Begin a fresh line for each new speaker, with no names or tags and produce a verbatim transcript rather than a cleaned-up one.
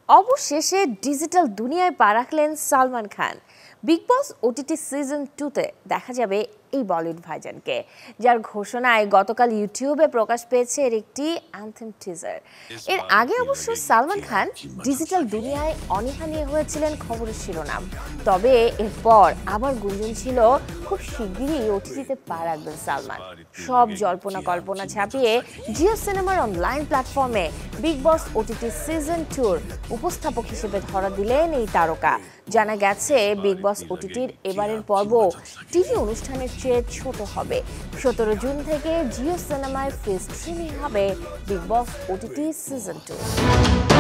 অবশেষে ডিজিটাল দুনিয়ায় পা রাখলেন Salman Khan. Bigg Boss OTT season টুতে দেখা যাবে এই বলিউড ভাইজানকে, যার ঘোষণায় গতকাল ইউটিউবে প্রকাশ পেয়েছে এর একটি অ্যান্থেম টিজার। এর আগে অবশ্য সালমান খান ডিজিটাল দুনিয়ায় অনীহা নিয়ে হয়েছিলেন খবরের শিরোনাম, তবে এরপর আবার গুঞ্জন ছিল খুব শিগগিরই ওটিটিতে পা রাখবেন সালমান। সব জল্পনা কল্পনা ছাপিয়ে জিও সিনেমার অনলাইন প্ল্যাটফর্মে বিগ বস ওটিটি সিজন টুর উপস্থাপক হিসেবে ধরা দিলেন এই তারকা। জানা গেছে বিগ বস ওটিটির এবারের পর্ব টিভি অনুষ্ঠানের চেয়ে ছোট হবে। সতেরো জুন থেকে জিও সিনেমায় ফ্রি স্ট্রিমিং হবে Bigg Boss OTT season two.